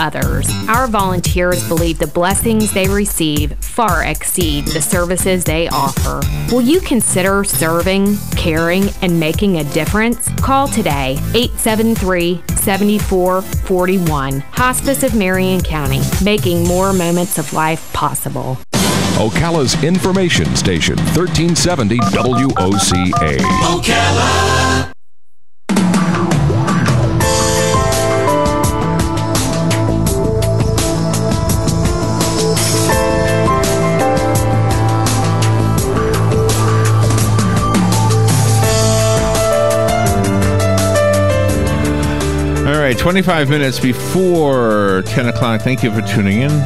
others. Our volunteers believe the blessings they receive far exceed the services they offer. Will you consider serving, caring, and making a difference? Call today, 873-7441. Hospice of Marion County, making more moments of life possible. Ocala's information station, 1370 WOCA. Ocala. All right, 25 minutes before 10 o'clock. Thank you for tuning in.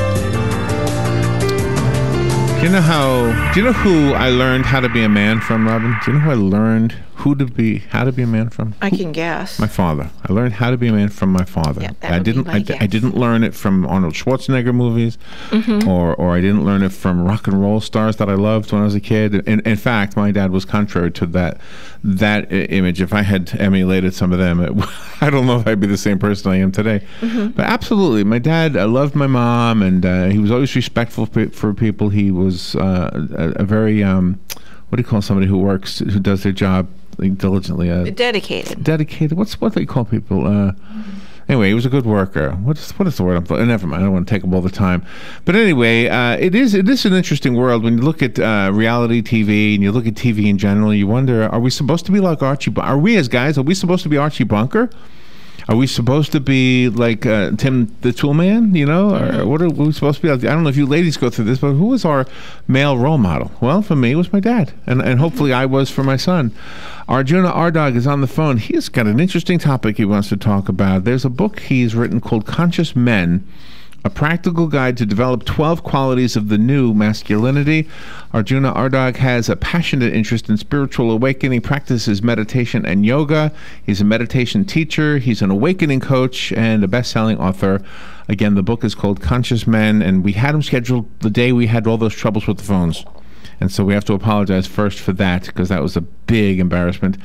Do you know who I learned how to be a man from, Robin? Do you know who I learned how to be a man from? I can guess. My father. I learned how to be a man from my father. Yeah, I didn't learn it from Arnold Schwarzenegger movies, or I didn't learn it from rock and roll stars that I loved when I was a kid. In fact, my dad was contrary to that image. If I had emulated some of them, I don't know if I'd be the same person I am today. But absolutely, my dad loved my mom, and he was always respectful for people. He was a very what do you call somebody who does their job diligently? Dedicated. What do they call people? Anyway, he was a good worker. What is the word? Never mind. I don't want to take up all the time. But anyway, it is an interesting world when you look at reality TV and you look at TV in general. You wonder: are we supposed to be like Archie? Are we as guys? Are we supposed to be Archie Bunker? Are we supposed to be like Tim the Toolman, or what are we supposed to be? I don't know if you ladies go through this, but who was our male role model? Well, for me, it was my dad, and hopefully I was for my son. Arjuna Ardog is on the phone. He's got an interesting topic he wants to talk about. There's a book he's written called Conscious Men, A Practical Guide to Develop 12 Qualities of the New Masculinity. Arjuna Ardog has a passionate interest in spiritual awakening, practices meditation and yoga. He's a meditation teacher. He's an awakening coach and a best-selling author. Again, the book is called Conscious Men, and we had him scheduled the day we had all those troubles with the phones. And so we have to apologize first for that, because that was a big embarrassment.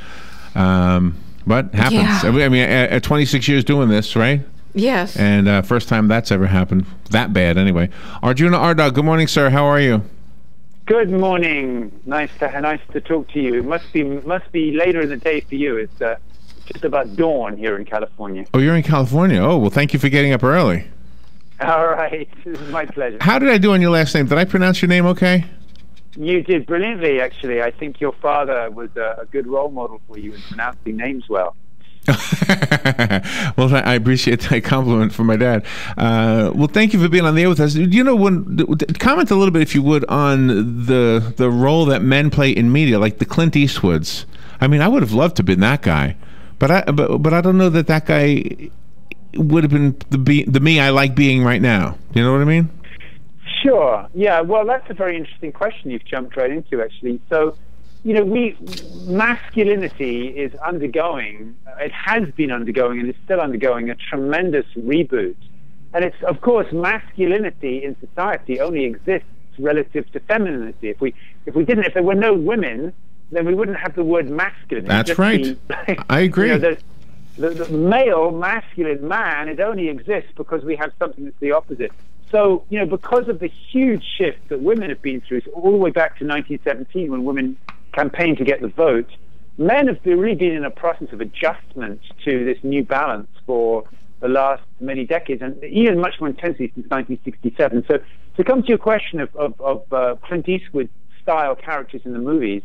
But happens. Yeah. I mean, at 26 years doing this, right? Yes. And first time that's ever happened. That bad, anyway. Arjuna Ardog, good morning, sir. How are you? Good morning. Nice to talk to you. It must be later in the day for you. It's just about dawn here in California. Oh, you're in California. Oh, well, thank you for getting up early. All right. This is my pleasure. How did I do on your last name? Did I pronounce your name okay? You did brilliantly, actually. I think your father was a good role model for you in pronouncing names well. Well, I appreciate that compliment from my dad. Well, thank you for being on the air with us. Comment a little bit, if you would, on the role that men play in media, like the Clint Eastwoods. I mean, I would have loved to have been that guy, but I don't know that guy would have been the me I like being right now. You know what I mean? Sure. Yeah. Well, that's a very interesting question you've jumped right into, actually. So, masculinity is undergoing, it has been undergoing and is still undergoing a tremendous reboot. And it's, of course, masculinity in society only exists relative to femininity. If there were no women, then we wouldn't have the word masculine. That's right. I agree. The male, masculine man, it only exists because we have something that's the opposite. So, because of the huge shift that women have been through, all the way back to 1917 when women campaigned to get the vote, men have really been in a process of adjustment to this new balance for the last many decades, and even much more intensely since 1967. So, to come to your question of Clint Eastwood-style characters in the movies,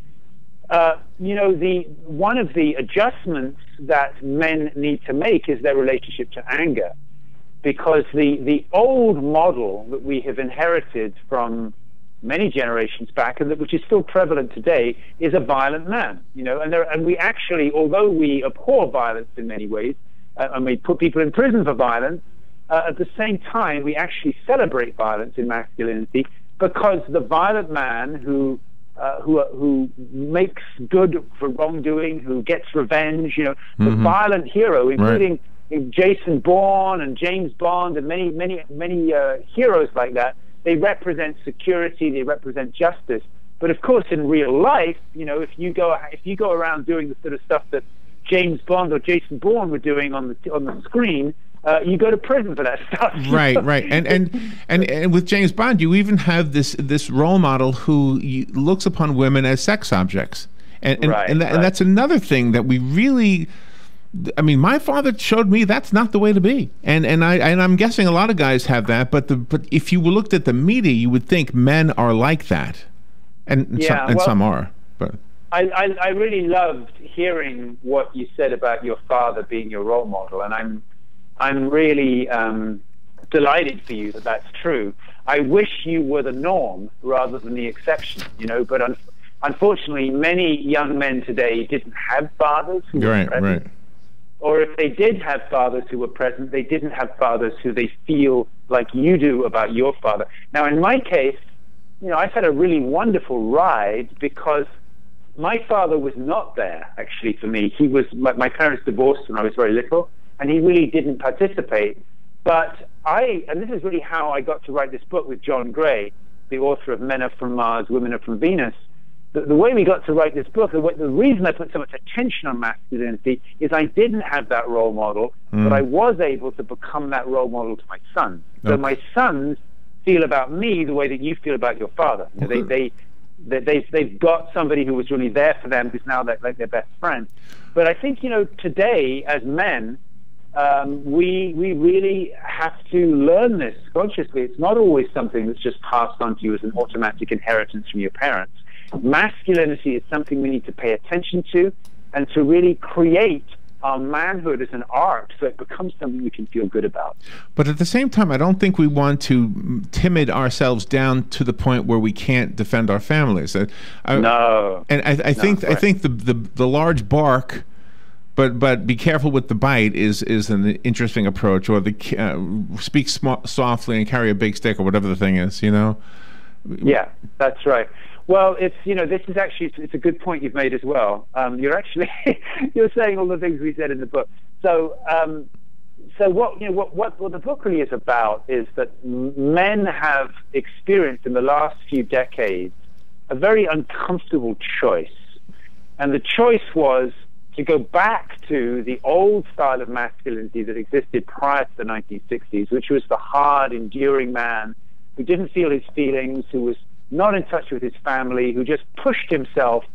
one of the adjustments that men need to make is their relationship to anger. Because the old model that we have inherited from many generations back, and which is still prevalent today, is a violent man. And we actually, although we abhor violence in many ways, and we put people in prison for violence, at the same time we actually celebrate violence in masculinity, because the violent man who makes good for wrongdoing, who gets revenge, the violent hero, including. Right. Jason Bourne and James Bond and many heroes like that, they represent security, they represent justice. But of course, in real life, if you go around doing the sort of stuff that James Bond or Jason Bourne were doing on the screen, you go to prison for that stuff. Right. And with James Bond, you even have this role model who looks upon women as sex objects, and that's another thing that we really. I mean, my father showed me that's not the way to be, and I'm guessing a lot of guys have that. But if you looked at the media, you would think men are like that, and some are. But I really loved hearing what you said about your father being your role model, and I'm really delighted for you that that's true. I wish you were the norm rather than the exception, But unfortunately, many young men today didn't have fathers who were present. Right. Or if they did have fathers who were present, they didn't have fathers who they feel like you do about your father. Now, in my case, I've had a really wonderful ride because my father was not there, actually, for me. He was, my parents divorced when I was very little, and he really didn't participate. But and this is really how I got to write this book with John Gray, the author of Men Are From Mars, Women Are From Venus. The way we got to write this book, the reason I put so much attention on masculinity is I didn't have that role model, but I was able to become that role model to my sons. So my sons feel about me the way that you feel about your father. They've got somebody who was really there for them, who's now like their best friend. But I think today as men, we really have to learn this consciously. It's not always something that's just passed on to you as an automatic inheritance from your parents. Masculinity is something we need to pay attention to, and to really create our manhood as an art so it becomes something we can feel good about. But at the same time, I don't think we want to timid ourselves down to the point where we can't defend our families. No. And I think the large bark, but be careful with the bite is an interesting approach, or speak softly and carry a big stick, or whatever the thing is, Yeah, that's right. Well, it's this is actually it's a good point you've made as well. You're actually you're saying all the things we said in the book. So what the book really is about is that men have experienced in the last few decades a very uncomfortable choice, and the choice was to go back to the old style of masculinity that existed prior to the 1960s, which was the hard, enduring man who didn't feel his feelings, who was not in touch with his family, who just pushed himself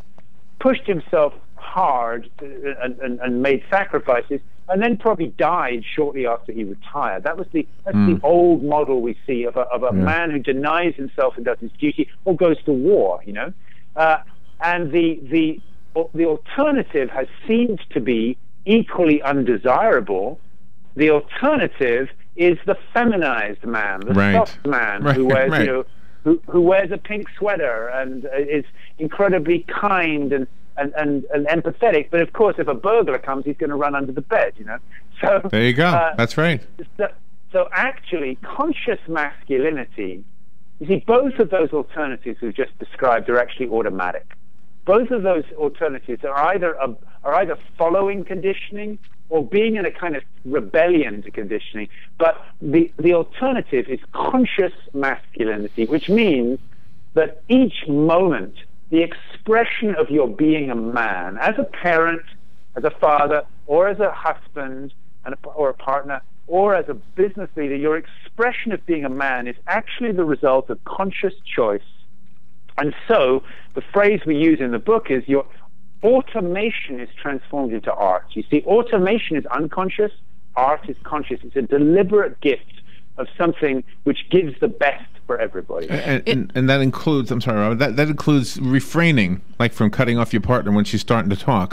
hard and made sacrifices, and then probably died shortly after he retired. That's the old model we see of a man who denies himself and does his duty, or goes to war. And the alternative has seemed to be equally undesirable. The alternative is the feminized man, the soft man who wears who wears a pink sweater and is incredibly kind and empathetic. But of course, if a burglar comes, he's going to run under the bed. So there you go. That's right. So actually, conscious masculinity. You see, both of those alternatives we've just described are actually automatic. Both of those alternatives are either following conditioning or being in a kind of rebellion to conditioning. But the alternative is conscious masculinity, which means that each moment, the expression of your being a man, as a parent, as a father, or as a husband or a partner, or as a business leader, your expression of being a man is actually the result of conscious choice. And so the phrase we use in the book is your automation is transformed into art. You see, automation is unconscious, art is conscious. It's a deliberate gift of something which gives the best for everybody. And that includes, I'm sorry, Robert, that includes refraining, like from cutting off your partner when she's starting to talk.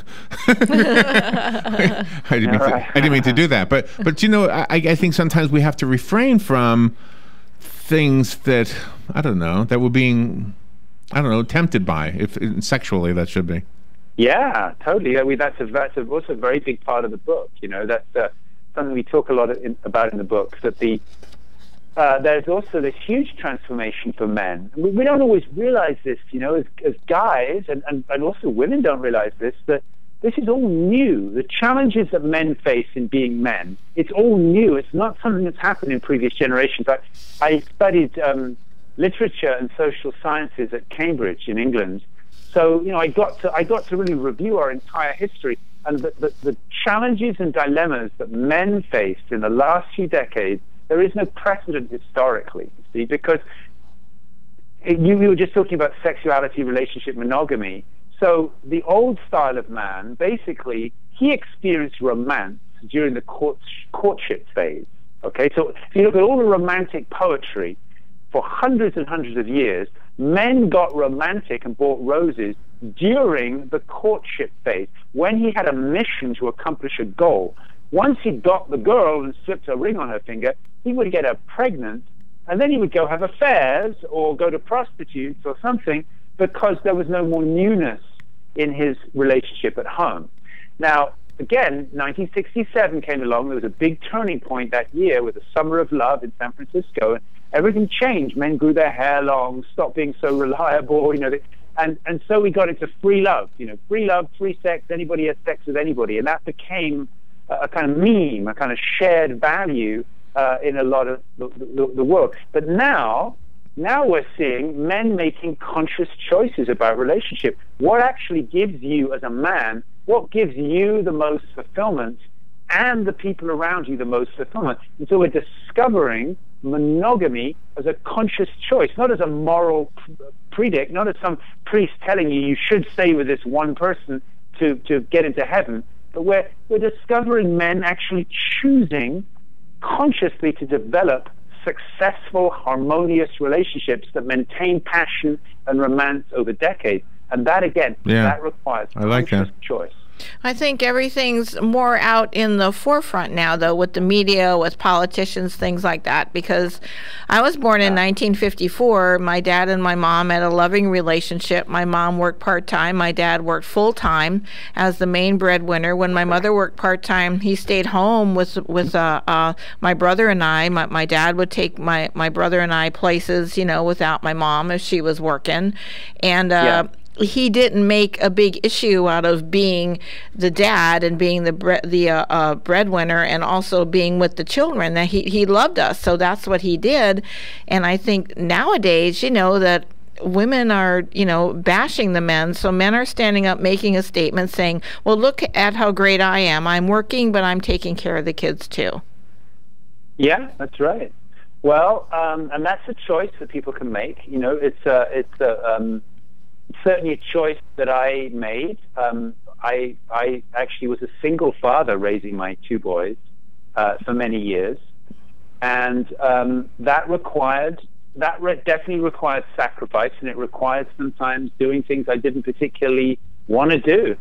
I didn't mean to do that. But I think sometimes we have to refrain from things that, that we're being, tempted by, if sexually that should be. Yeah, totally. That's also a very big part of the book. That's something we talk a lot about in the book. That there's also this huge transformation for men. We don't always realize this, as guys, and also women don't realize this. That this is all new. The challenges that men face in being men, it's all new. It's not something that's happened in previous generations. I studied literature and social sciences at Cambridge in England. So I got to really review our entire history, And the challenges and dilemmas that men faced in the last few decades, there is no precedent historically, you see, because you were just talking about sexuality, relationship, monogamy. So the old style of man, basically, he experienced romance during the courtship phase. Okay, so if you look at all the romantic poetry for hundreds and hundreds of years, men got romantic and bought roses during the courtship phase, when he had a mission to accomplish a goal. Once he got the girl and slipped a ring on her finger, he would get her pregnant, and then he would go have affairs or go to prostitutes or something, because there was no more newness in his relationship at home. Now, again, 1967 came along. There was a big turning point that year with the Summer of Love in San Francisco, and everything changed. Men grew their hair long, stopped being so reliable, and so we got into free love, free love, free sex, anybody has sex with anybody, and that became a kind of meme, a kind of shared value in a lot of the world. But now we're seeing men making conscious choices about relationship. What actually gives you as a man, what gives you the most fulfillment and the people around you the most fulfillment? And so we're discovering monogamy as a conscious choice, not as a moral predict, not as some priest telling you should stay with this one person to get into heaven, but we're discovering men actually choosing consciously to develop successful, harmonious relationships that maintain passion and romance over decades. And that, again, that requires conscious choice. I think everything's more out in the forefront now, though, with the media, with politicians, things like that, because I was born in 1954. My dad and my mom had a loving relationship. My mom worked part-time. My dad worked full-time as the main breadwinner. When my mother worked part-time, he stayed home with my brother and I. My dad would take my brother and I places, without my mom if she was working. And he didn't make a big issue out of being the dad and being the breadwinner, and also being with the children. That he loved us, so that's what he did. And I think nowadays, that women are, bashing the men. So men are standing up, making a statement, saying, "Well, look at how great I am. I'm working, but I'm taking care of the kids too." Yeah, that's right. Well, and that's a choice that people can make. It's certainly a choice that I made. I actually was a single father raising my two boys for many years, and that definitely requires sacrifice, and it required sometimes doing things I didn't particularly want to do.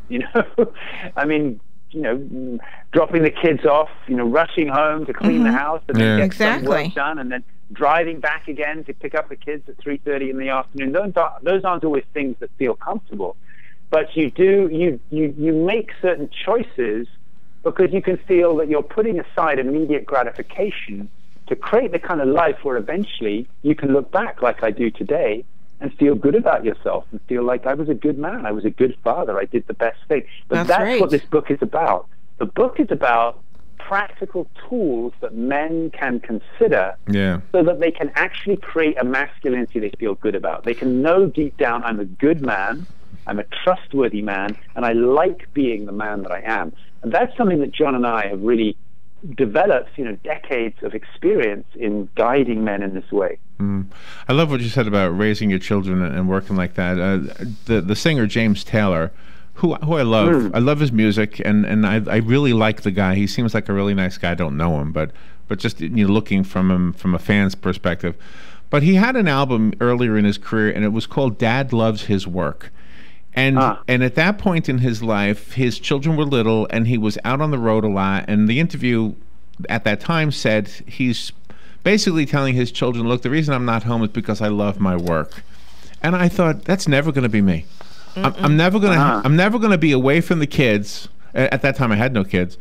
I mean, dropping the kids off, rushing home to clean the house and then get some work done, and then driving back again to pick up the kids at 3:30 in the afternoon. Those aren't always things that feel comfortable, but you make certain choices because you can feel that you're putting aside immediate gratification to create the kind of life where eventually you can look back, like I do today, and feel good about yourself and feel like I was a good man, I was a good father, I did the best thing. But that's right. What this book is about. The book is about practical tools that men can consider so that they can actually create a masculinity they feel good about. They can know deep down, I'm a good man, I'm a trustworthy man, and I like being the man that I am. And that's something that John and I have really developed, decades of experience in guiding men in this way. I love what you said about raising your children and working like that. The singer James Taylor, who I love. I love his music, and I really like the guy. He seems like a really nice guy. I don't know him, but just looking from him from a fan's perspective. But he had an album earlier in his career, and it was called Dad Loves His Work. And at that point in his life, his children were little, and he was out on the road a lot. And the interview at that time said he's basically telling his children, look, the reason I'm not home is because I love my work. And I thought, that's never going to be me. I'm never gonna be away from the kids. At that time, I had no kids,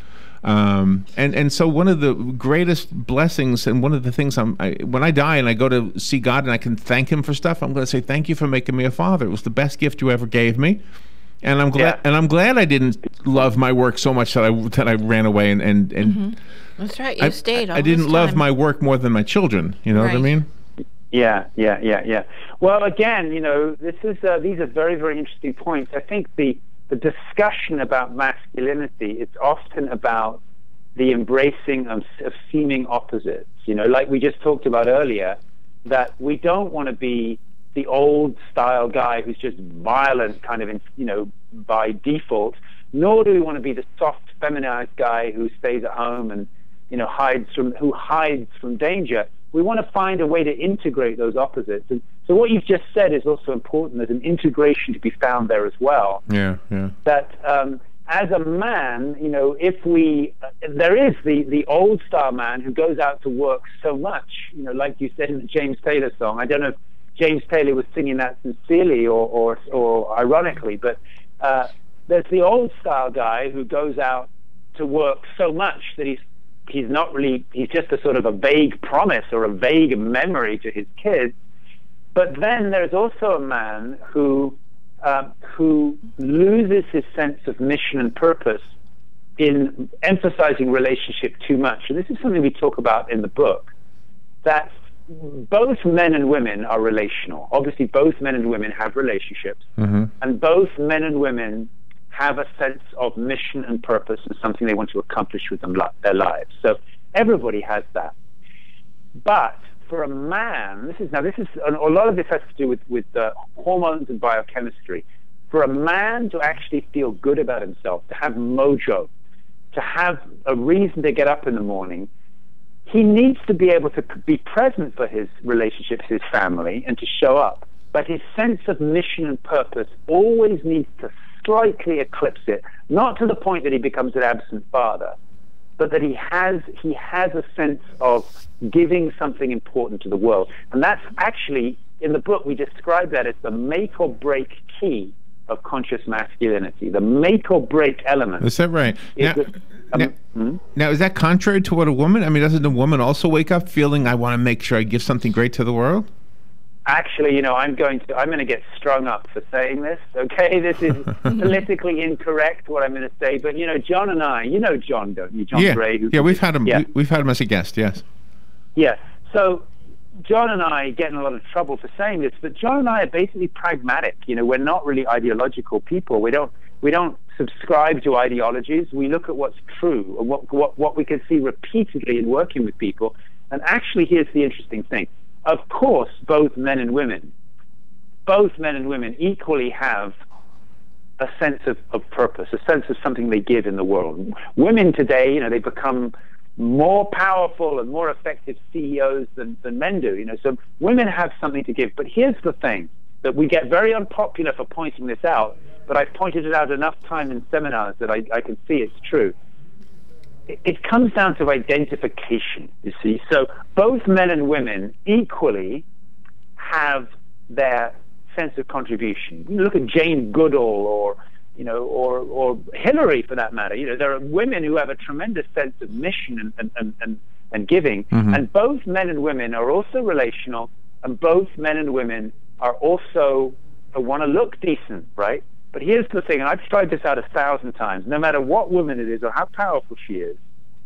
and so one of the greatest blessings, and one of the things when I die and I go to see God and I can thank Him for stuff, I'm going to say thank you for making me a father. It was the best gift you ever gave me, and I'm glad. And I'm glad I didn't love my work so much that I ran away and. That's right. You stayed. I didn't love my work more than my children. You know what I mean? Yeah. Well, again, these are very, very interesting points. I think the the discussion about masculinity, it's often about the embracing of seeming opposites. You know, like we just talked about earlier, that we don't want to be the old style guy who's just violent kind of, you know, by default, nor do we want to be the soft feminized guy who stays at home and, you know, hides from danger. We want to find a way to integrate those opposites. And so what you've just said is also important. There's an integration to be found there as well. Yeah. That as a man, you know, there is the old style man who goes out to work so much, you know, like you said in the James Taylor song. I don't know if James Taylor was singing that sincerely or ironically, but there's the old style guy who goes out to work so much that he's just a sort of a vague promise or a vague memory to his kids. But then there's also a man who loses his sense of mission and purpose in emphasizing relationship too much. And this is something we talk about in the book, that both men and women are relational. Obviously, both men and women have relationships, and both men and women have a sense of mission and purpose and something they want to accomplish with their lives. So everybody has that. But for a man, this is a lot of this has to do with hormones and biochemistry. For a man to actually feel good about himself, to have mojo, to have a reason to get up in the morning, he needs to be able to be present for his relationships, his family, and to show up. But his sense of mission and purpose always needs to slightly eclipse it, not to the point that he becomes an absent father, but that he has a sense of giving something important to the world. And that's actually, in the book, we describe that as the make or break key of conscious masculinity, the make or break element. Is that right? Now, is that contrary to what a woman, I mean, doesn't a woman also wake up feeling, I want to make sure I give something great to the world? Actually, you know, I'm going to get strung up for saying this. Okay, this is politically incorrect what I'm going to say, but you know, John and I, you know John, don't you? John Gray. We've had him. Yeah. We've had him as a guest. Yes. Yes. So John and I get in a lot of trouble for saying this, but John and I are basically pragmatic. You know, we're not really ideological people. We don't subscribe to ideologies. We look at what's true and what we can see repeatedly in working with people. And actually, here's the interesting thing. Of course, both men and women equally have a sense of purpose, a sense of something they give in the world. Women today, you know, they become more powerful and more effective CEOs than men do. You know, so women have something to give. But here's the thing, that we get very unpopular for pointing this out, but I've pointed it out enough time in seminars that I can see it's true. It comes down to identification, you see. So both men and women equally have their sense of contribution. You look at Jane Goodall or Hillary for that matter. You know, there are women who have a tremendous sense of mission and giving. And both men and women are also relational, and both men and women are also want to look decent, right? But here's the thing, and I've tried this out 1,000 times, no matter what woman it is or how powerful she is,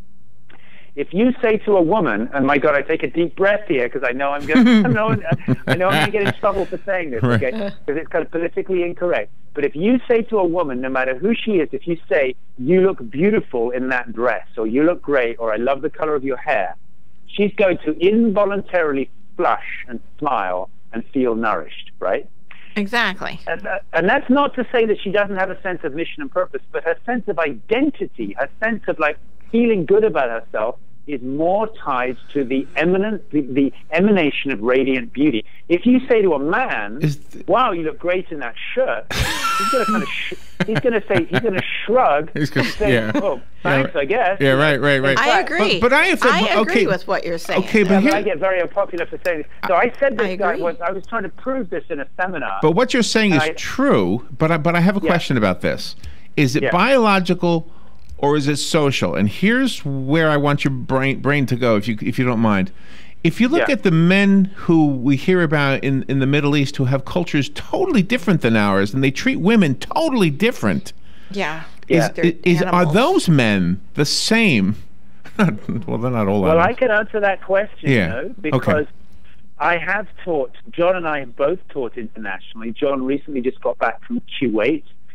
if you say to a woman, and my God, I take a deep breath here because I know I'm going to get in trouble for saying this, okay, because it's kind of politically incorrect. But if you say to a woman, no matter who she is, if you say, you look beautiful in that dress, or you look great, or I love the color of your hair, she's going to involuntarily flush and smile and feel nourished, right? Exactly. And that's not to say that she doesn't have a sense of mission and purpose, but her sense of identity, her sense of like feeling good about herself is more tied to the emanation of radiant beauty. If you say to a man, wow, you look great in that shirt, he's going to shrug and say, oh, thanks, I guess. Yeah, right. I agree. But I agree with what you're saying. Okay, but I get very unpopular for saying this. So I said this guy I was trying to prove this in a seminar. But what you're saying is true, but I have a question about this. Is it biological or is it social? And here's where I want your brain to go, if you don't mind. If you look at the men who we hear about in the Middle East who have cultures totally different than ours, and they treat women totally different. Are those men the same? Well, they're not all. Well, I can answer that question, because I have taught. John and I have both taught internationally. John recently just got back from Kuwait.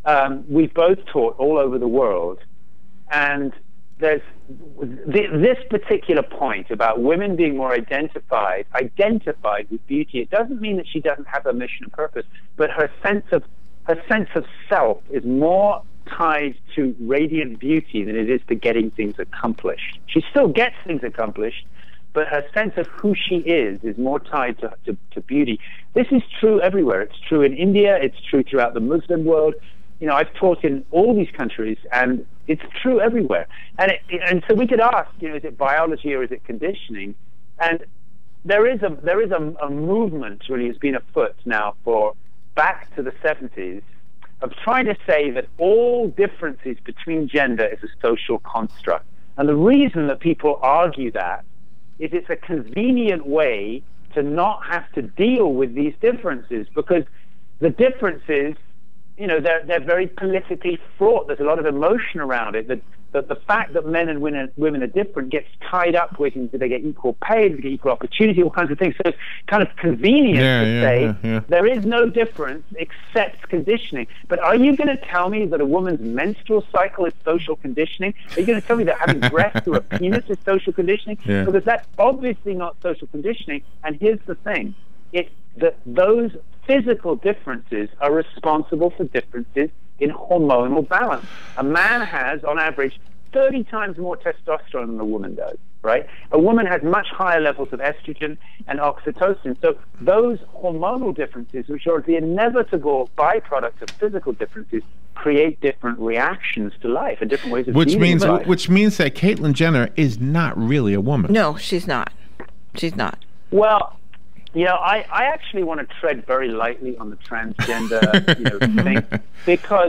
we've both taught all over the world, and there's this particular point about women being more identified with beauty. It doesn't mean that she doesn't have a mission and purpose, but her sense of self is more tied to radiant beauty than it is to getting things accomplished. She still gets things accomplished, but her sense of who she is more tied to beauty. This is true everywhere. It's true in India. It's true throughout the Muslim world. You know, I've taught in all these countries, and it's true everywhere. And so we could ask, you know, is it biology or is it conditioning? And there is a movement really has been afoot now for back to the 70s of trying to say that all differences between gender is a social construct. And the reason that people argue that is it's a convenient way to not have to deal with these differences, because the differences, you know, they're very politically fraught. There's a lot of emotion around it. That the fact that men and women are different gets tied up with, do they get equal pay, do they get equal opportunity, all kinds of things. So it's kind of convenient to say there is no difference except conditioning. But are you going to tell me that a woman's menstrual cycle is social conditioning? Are you going to tell me that having breasts or a penis is social conditioning? Yeah. Because that's obviously not social conditioning. And here's the thing. Those physical differences are responsible for differences in hormonal balance. A man has, on average, 30 times more testosterone than a woman does, right? A woman has much higher levels of estrogen and oxytocin. So those hormonal differences, which are the inevitable byproduct of physical differences, create different reactions to life and different ways of dealing with life. Which means that Caitlyn Jenner is not really a woman. No, she's not. She's not. Well, you know, I actually want to tread very lightly on the transgender thing, because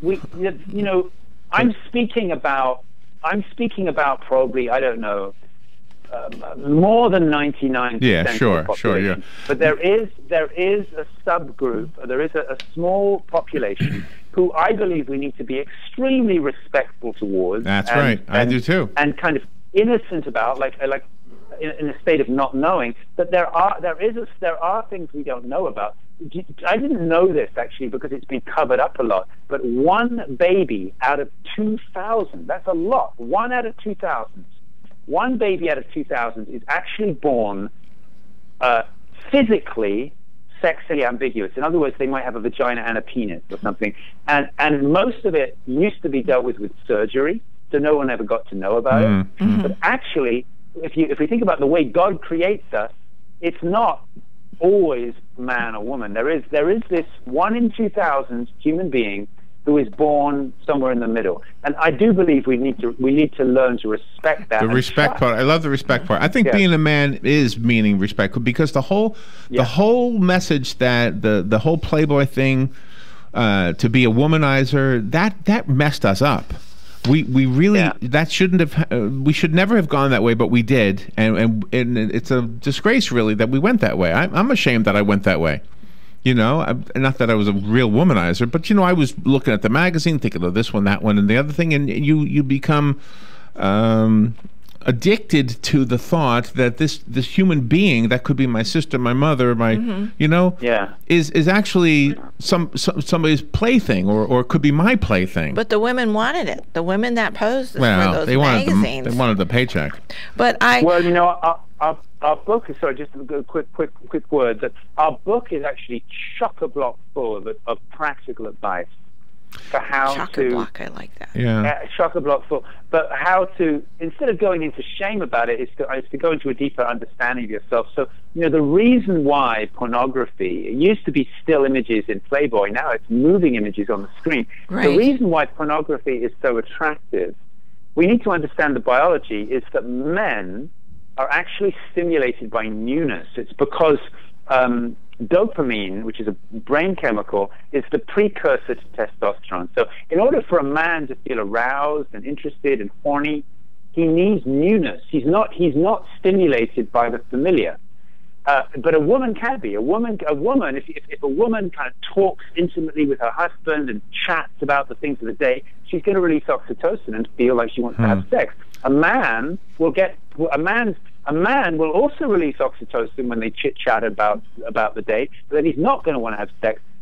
I'm speaking about probably, I don't know, more than 99% of the population. Sure, yeah. But there is a subgroup, there is a small population who I believe we need to be extremely respectful towards. That's right. I do too. And kind of innocent about, like in a state of not knowing that there are things we don't know about. I didn't know this actually because it's been covered up a lot, but one baby out of 2,000, that's a lot. One out of 2,000. One baby out of 2,000 is actually born physically sexually ambiguous. In other words, they might have a vagina and a penis or something. And most of it used to be dealt with surgery, so no one ever got to know about it. Mm-hmm. But actually, if we think about the way God creates us, it's not always man or woman. There is this 1 in 2,000 human being who is born somewhere in the middle, and I do believe we need to learn to respect that. The respect part. I love the respect part. I think being a man is meaning respect, because the whole message that the whole Playboy thing, to be a womanizer, that messed us up. We really that shouldn't have. We should never have gone that way, but we did, and it's a disgrace, really, that we went that way. I'm ashamed that I went that way. You know, not that I was a real womanizer, but I was looking at the magazine, thinking of this one, that one, and the other thing, and you become addicted to the thought that this human being that could be my sister, my mother, is actually somebody's plaything, or could be my plaything. But the women wanted it. The women that posed for those magazines. They wanted the paycheck. But our book is, sorry, just a quick word, that our book is actually chock-a-block full of practical advice for how chock-a-block, I like that. Yeah. Chock-a-block full. But how to, instead of going into shame about it, is to go into a deeper understanding of yourself. So, the reason why pornography, it used to be still images in Playboy, now it's moving images on the screen. Right. The reason why pornography is so attractive, we need to understand the biology, is that men are actually stimulated by newness. It's because dopamine, which is a brain chemical, is the precursor to testosterone. So in order for a man to feel aroused and interested and horny, he needs newness. He's not stimulated by the familiar. But a woman can be. If a woman kind of talks intimately with her husband and chats about the things of the day, she's going to release oxytocin and feel like she wants to have sex. A man will also release oxytocin when they chit-chat about the day, but then he's not going to want to have sex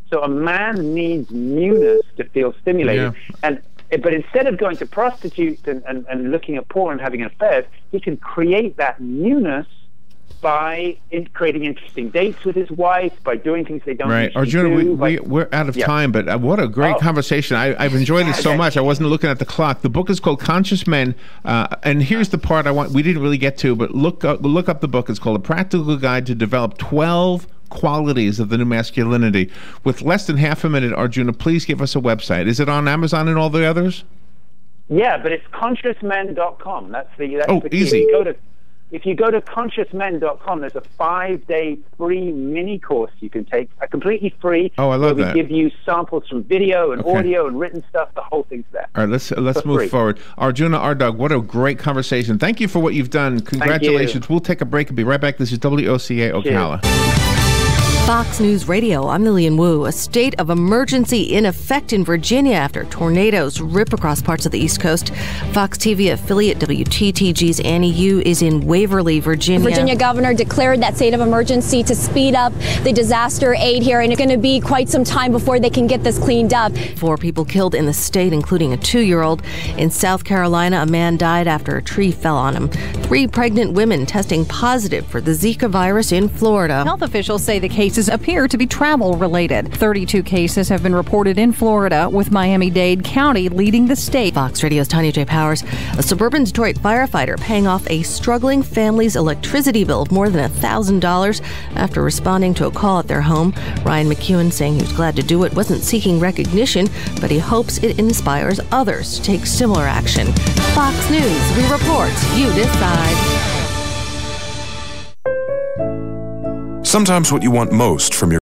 So a man needs newness to feel stimulated. Yeah. But instead of going to prostitutes and looking at porn and having affairs, he can create that newness by creating interesting dates with his wife, by doing things they don't usually do. Arjuna, we're out of time, but what a great conversation. I've enjoyed it so much. I wasn't looking at the clock. The book is called Conscious Men, and here's the part we didn't really get to, but look up the book. It's called A Practical Guide to Develop 12 Qualities of the New Masculinity. With less than half a minute, Arjuna, please give us a website. Is it on Amazon and all the others? Yeah, but it's consciousmen.com. That's the key. Easy. If you go to consciousmen.com, there's a 5-day free mini course you can take, completely free. Oh, I love that. We give you samples from video and audio and written stuff. The whole thing's there. All right, let's move forward. Arjuna Ardagh, what a great conversation. Thank you for what you've done. Congratulations. We'll take a break and be right back. This is WOCA Ocala. Fox News Radio, I'm Lillian Wu. A state of emergency in effect in Virginia after tornadoes rip across parts of the East Coast. Fox TV affiliate WTTG's Annie Yu is in Waverly, Virginia. The Virginia governor declared that state of emergency to speed up the disaster aid here, and it's going to be quite some time before they can get this cleaned up. 4 people killed in the state, including a 2-year-old. In South Carolina, a man died after a tree fell on him. 3 pregnant women testing positive for the Zika virus in Florida. Health officials say the cases appear to be travel-related. 32 cases have been reported in Florida, with Miami-Dade County leading the state. Fox Radio's Tanya J. Powers. A suburban Detroit firefighter paying off a struggling family's electricity bill of more than $1,000 after responding to a call at their home. Ryan McEwen saying he was glad to do it, wasn't seeking recognition, but he hopes it inspires others to take similar action. Fox News, we report, you decide. Sometimes what you want most from your